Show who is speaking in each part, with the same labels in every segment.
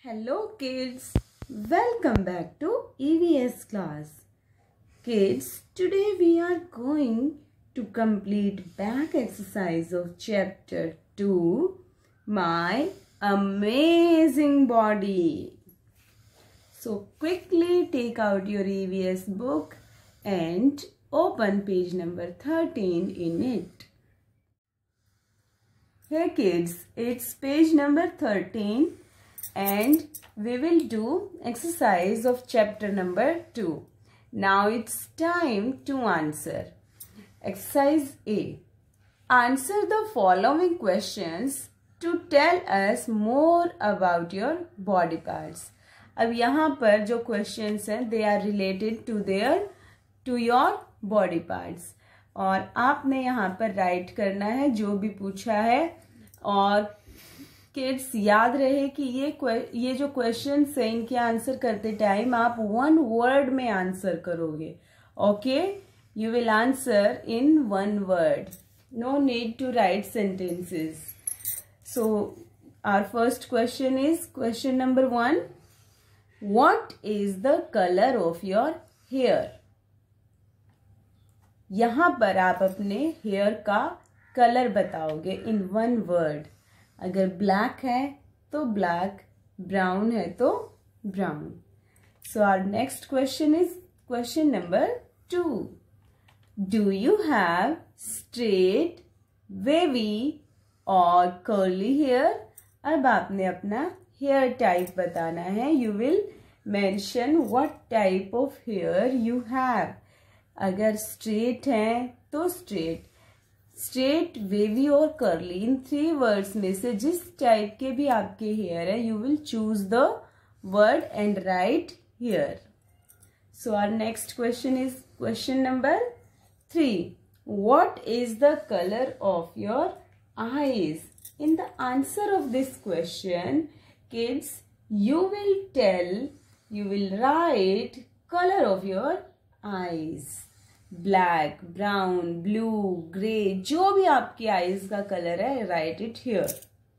Speaker 1: Hello kids, welcome back to EVS class. Kids, today we are going to complete back exercise of chapter 2, My Amazing Body. So quickly take out your EVS book and open page number 13 in it. Hey kids, it's page number 13. And we will do exercise of chapter number 2. Now it's time to answer. Exercise A. Answer the following questions to tell us more about your body parts. अब यहाँ पर जो questions हैं they are related to your body parts. और आपने यहाँ पर write करना है जो भी पूछा है. और किड्स याद रहे कि ये जो क्वेश्चंस है इनके आंसर करते टाइम आप वन वर्ड में आंसर करोगे. Okay, you will answer in one word. No need to write sentences. So our first question is question number 1. What is the colour of your hair? यहां पर आप अपने hair का colour बताओगे in one word. अगर black है तो black, brown है तो brown. So our next question is question number 2. Do you have straight, wavy और कर्ली हेयर? अब आपने अपना हेयर टाइप बताना है. You will mention what type of hair you have. अगर स्ट्रेट है तो स्ट्रेट, वेवी और कर्ली, इन 3 वर्ड्स में से जिस टाइप के भी आपके हेयर है you will choose the word and write here. So our next question is question number 3. What is the colour of your eyes? In the answer of this question kids you will write color of your eyes. Black, brown, blue, grey, जो भी आपकी eyes का colour है write it here.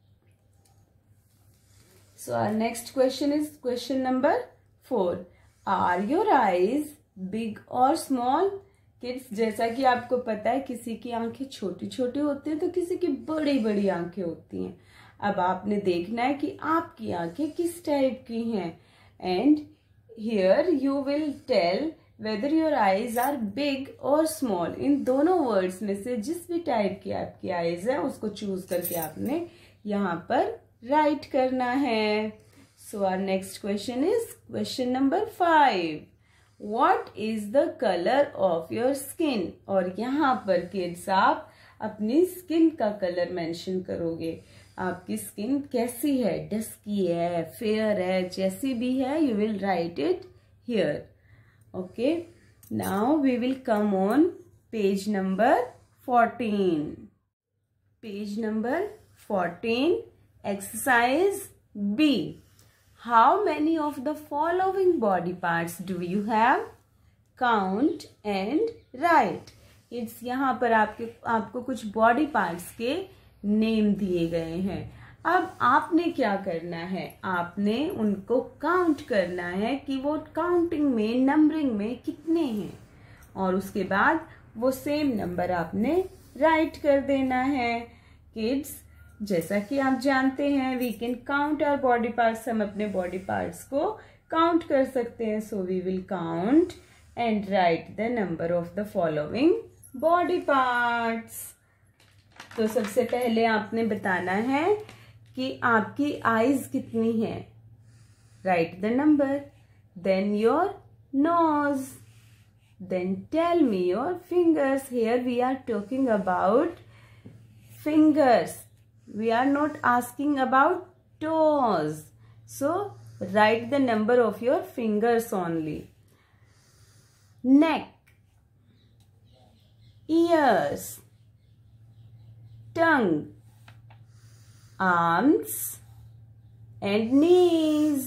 Speaker 1: So our next question is question number 4. Are your eyes big और small? Kids, जैसा कि आपको पता है किसी की आंखें छोटी छोटी होती हैं तो किसी की बड़ी बड़ी आंखें होती हैं. अब आपने देखना है कि आपकी आंखें किस टाइप की हैं. And here you will tell whether your eyes are big or small. इन दोनों वर्ड्स में से जिस भी टाइप की आपकी आईज है उसको चूज करके आपने यहाँ पर राइट करना है. So our next question is question number 5. What is the colour of your skin? और यहाँ पर किड्स आप अपनी स्किन का कलर मेंशन करोगे. आपकी स्किन कैसी है, डस्की है, फेयर है, जैसी भी है you will write it here. Okay, now we will come on page number 14. Page number 14, exercise B. How many of the following body parts do you have? Count and write. It's यहाँ पर आपको कुछ body parts के name दिए गए हैं. अब आपने क्या करना है, आपने उनको काउंट करना है कि वो काउंटिंग में, नंबरिंग में कितने हैं. और उसके बाद वो सेम नंबर आपने राइट कर देना है. किड्स, जैसा कि आप जानते हैं we can count our body parts. हम अपने बॉडी पार्ट्स को काउंट कर सकते हैं. So we will count and write the number of the following body parts. तो सबसे पहले आपने बताना है कि आपकी आईज कितनी है. Write the number. Then your nose. Then tell me your fingers. Here we are talking about fingers. We are not asking about toes. So write the number of your fingers only. Neck, ears, tongue, arms and knees.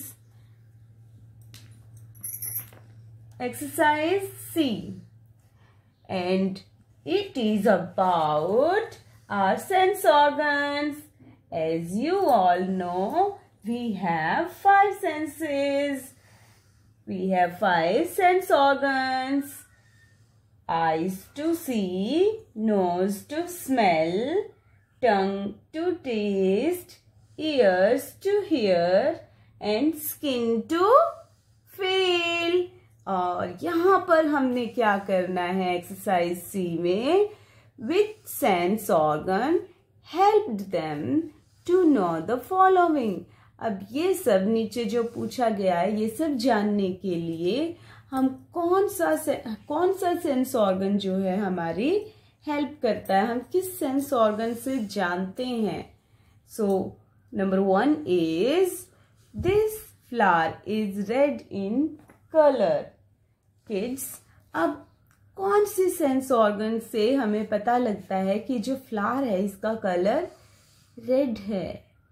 Speaker 1: Exercise C. And it is about our sense organs. As you all know, we have 5 senses. We have 5 sense organs. Eyes to see, nose to smell, tongue to taste, ears to hear and skin to feel. और यहाँ पर हमने क्या करना है exercise सी में, which sense organ helped them to know the following. अब ये सब नीचे जो पूछा गया है ये सब जानने के लिए हम कौन सा सेंस ऑर्गन जो है हमारी हेल्प करता है, हम किस सेंस ऑर्गन से जानते हैं. So number 1 is this flower is red in colour. Kids, अब कौन सी सेंस ऑर्गन से हमें पता लगता है कि जो फ्लावर है इसका कलर रेड है.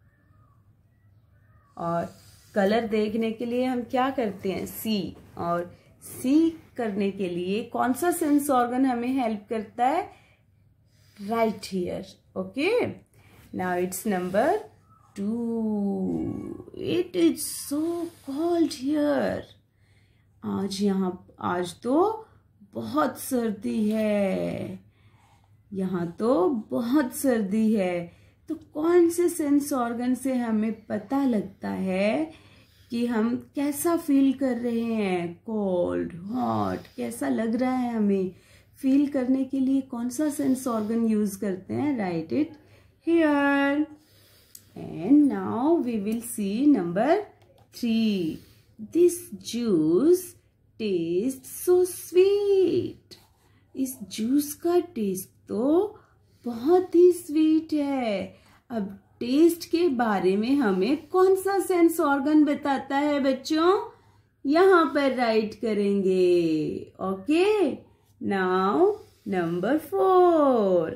Speaker 1: और कलर देखने के लिए हम क्या करते हैं, सी. और सी करने के लिए कौन सा सेंस ऑर्गन हमें हेल्प करता है, write here. Okay, now it's number 2. It is so cold here. आज तो बहुत सर्दी है, यहाँ तो बहुत सर्दी है. तो कौन से सेंस ऑर्गन से हमें पता लगता है कि हम कैसा फील कर रहे हैं, कोल्ड, हॉट, कैसा लग रहा है हमें. फील करने के लिए कौन सा सेंस ऑर्गन यूज करते हैं, write it here. And now we will see number 3. This juice taste so sweet. इस जूस का टेस्ट तो बहुत ही स्वीट है. अब टेस्ट के बारे में हमें कौन सा सेंस ऑर्गन बताता है बच्चों, यहाँ पर राइट करेंगे. Okay, now number 4.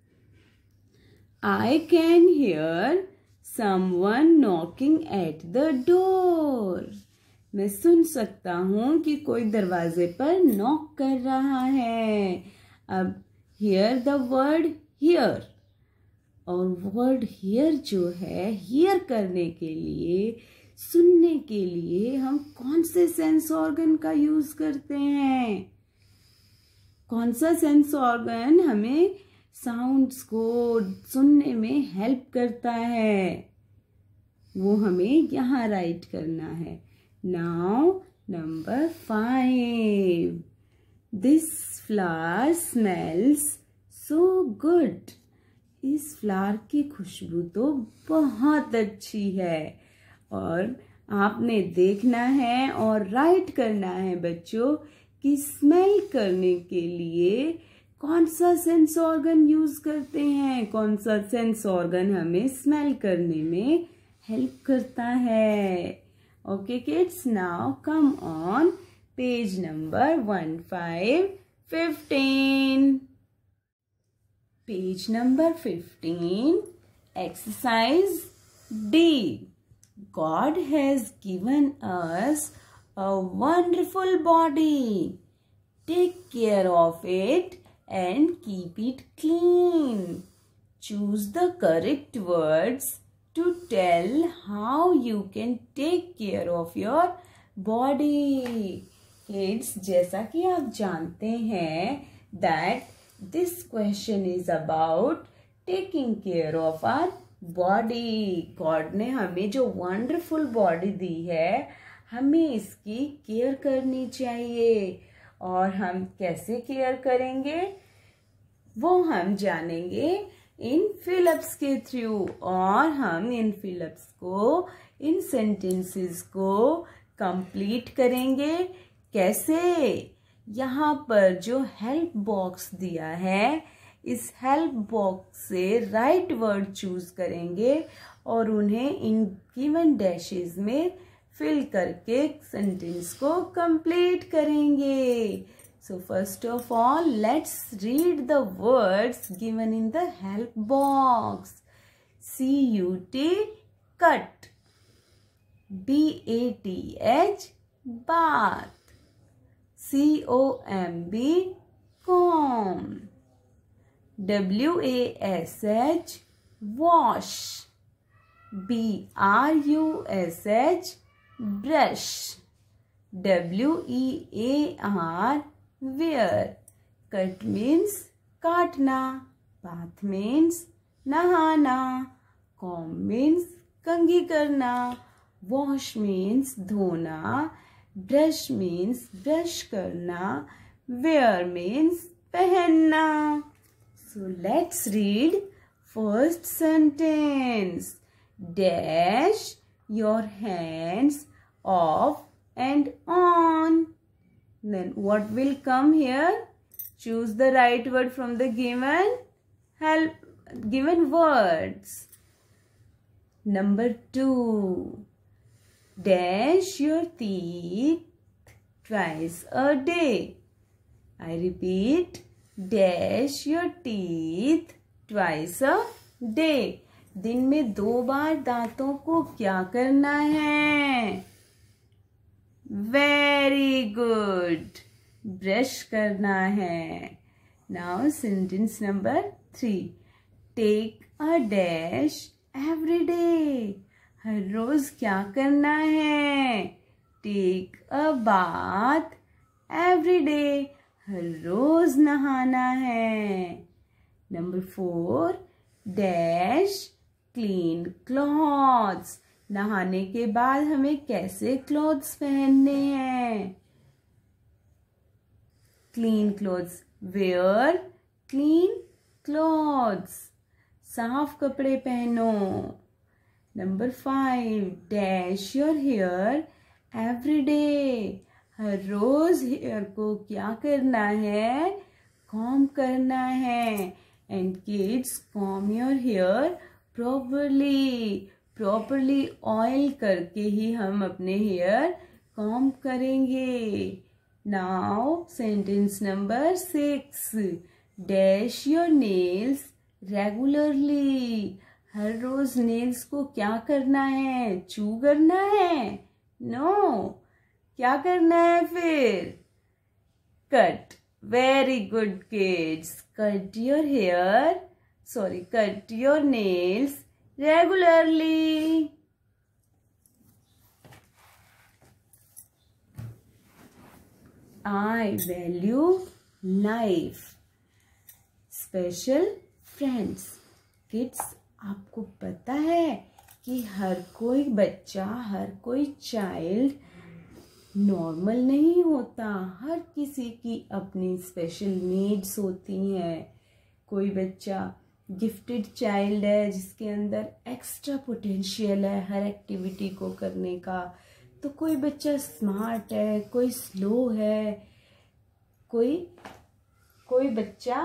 Speaker 1: I can hear someone knocking at the door. मैं सुन सकता हूं कि कोई दरवाजे पर नॉक कर रहा है. अब हियर द वर्ड हियर, और वर्ड हियर जो है, हियर करने के लिए, सुनने के लिए हम कौन से सेंस ऑर्गन का यूज करते हैं. कौन सा सेंस ऑर्गन हमें साउंड्स को सुनने में हेल्प करता है, वो हमें यहाँ राइट करना है. Now number 5. This flower smells so good. इस फ्लावर की खुशबू तो बहुत अच्छी है. और आपने देखना है और राइट करना है बच्चों कि स्मेल करने के लिए कौन सा सेंस ऑर्गन यूज करते हैं, कौन सा सेंस ऑर्गन हमें स्मेल करने में हेल्प करता है. Okay kids, now come on page number 1515. Page number 15, exercise D. God has given us a wonderful body. Take care of it and keep it clean. Choose the correct words to tell how you can take care of your body. Kids, जैसा कि आप जानते हैं that this question is about taking care of our body. God ने हमें जो wonderful body दी है, हमें इसकी केयर करनी चाहिए. और हम कैसे केयर करेंगे वो हम जानेंगे इन फिलअप्स के थ्रू. और हम इन फिलअप्स को, इन सेंटेंसेस को कंप्लीट करेंगे. कैसे, यहाँ पर जो हेल्प बॉक्स दिया है, इस हेल्प बॉक्स से राइट वर्ड चूज करेंगे और उन्हें इन गिवन डैशेस में फिल करके सेंटेंस को कंप्लीट करेंगे. So first of all let's read the words given in the help box. CUT cut, BATH bath, COMB comb, WASH wash, BRUSH, brush. WEAR, wear. Cut means काटना. Bath means नहाना. Comb means कंघी करना. Wash means धोना. Brush means brush करना. Wear means पहनना. So let's read first sentence. Dash your hands off and on. Then what will come here? Choose the right word from the given words. Number 2. Dash your teeth twice a day. I repeat. Dash your teeth twice a day. दिन में 2 बार दांतों को क्या करना है? Very good. Brush करना है. Now sentence number 3. Take a dash every day. हर रोज क्या करना है? Take a bath every day. हर रोज नहाना है. Number 4. Dash clean clothes. नहाने के बाद हमें कैसे क्लॉथ्स पहनने हैं? Clean clothes. Wear clean clothes. साफ कपड़े पहनो. Number 5. Dash your hair every day. हर रोज हेयर को क्या करना है? कॉम्ब करना है. And kids, comb your hair properly. Properly oil करके ही हम अपने हेयर कॉम्ब करेंगे. Now sentence number 6. Dash your nails regularly. हर रोज नेल्स को क्या करना है? चू करना है? नो. क्या करना है फिर? Cut. Very good kids. Cut your nails regularly. I value life. Special friends. Kids, आपको पता है कि हर कोई बच्चा, हर कोई चाइल्ड नॉर्मल नहीं होता. हर किसी की अपनी स्पेशल नीड्स होती हैं. कोई बच्चा गिफ्टेड चाइल्ड है जिसके अंदर एक्स्ट्रा पोटेंशियल है हर एक्टिविटी को करने का. तो कोई बच्चा स्मार्ट है, कोई स्लो है, कोई बच्चा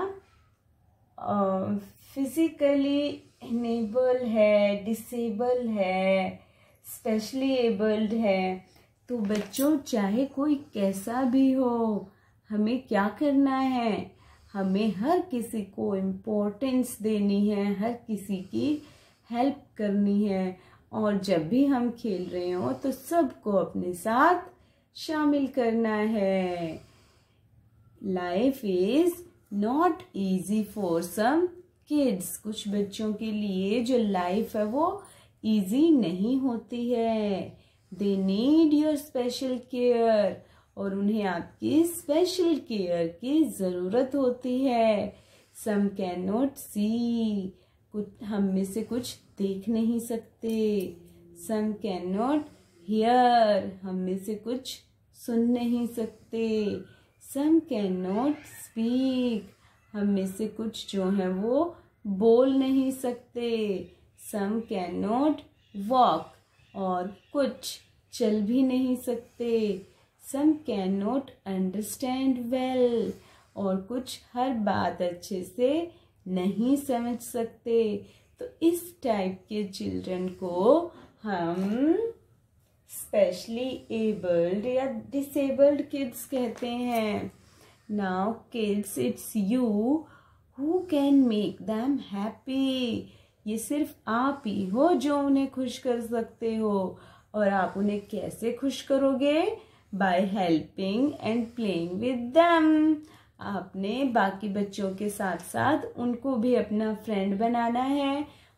Speaker 1: फिजिकली इनेबल है, डिसेबल है, स्पेशली एबल्ड है. तो बच्चों, चाहे कोई कैसा भी हो, हमें क्या करना है? हमें हर किसी को इम्पोर्टेंस देनी है, हर किसी की हेल्प करनी है. और जब भी हम खेल रहे हो तो सबको अपने साथ शामिल करना है. Life is not easy for some kids. कुछ बच्चों के लिए जो लाइफ है वो इजी नहीं होती है. They need your special care. और उन्हें आपकी स्पेशल केयर की जरूरत होती है. Some can not see. कुछ हम में से कुछ देख नहीं सकते. Some can not hear. हम में से कुछ सुन नहीं सकते. Some can not speak. हम में से कुछ जो है वो बोल नहीं सकते. Some can not walk. और कुछ चल भी नहीं सकते. Some cannot understand well. और कुछ हर बात अच्छे से नहीं समझ सकते. तो इस टाइप के चिल्ड्रन को हम स्पेशली एबल्ड या डिसेबल्ड किड्स कहते हैं. Now kids, it's you who can make them happy. ये सिर्फ आप ही हो जो उन्हें खुश कर सकते हो. और आप उन्हें कैसे खुश करोगे? By helping and playing with them. आपने बाकी बच्चों के साथ साथ उनको भी अपना फ्रेंड बनाना है.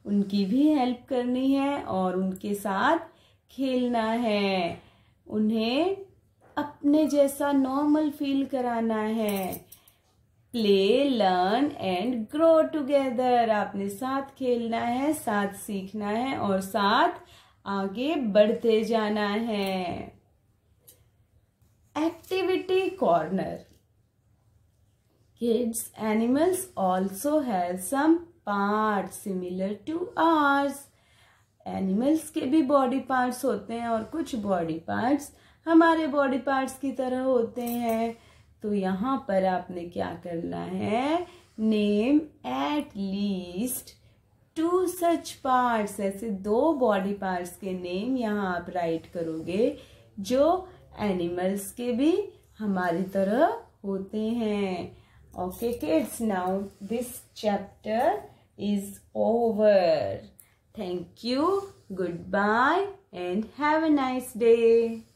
Speaker 1: उनकी भी हेल्प करनी है और उनके साथ खेलना है। उन्हें अपने जैसा नॉर्मल फील कराना है। Play, learn and grow together. आपने साथ खेलना है, साथ सीखना है और साथ आगे बढ़ते जाना है। Activity corner. Kids animals also have some parts similar to ours. Animals के भी बॉडी पार्ट्स होते हैं और कुछ बॉडी पार्ट्स हमारे बॉडी पार्ट्स की तरह होते हैं। तो यहाँ पर आपने क्या करना है, name at least 2 such parts. ऐसे 2 बॉडी पार्ट्स के नेम यहाँ आप राइट करोगे जो एनिमल्स के भी हमारी तरह होते हैं। Okay kids, now this chapter is over. Thank you, goodbye and have a nice day.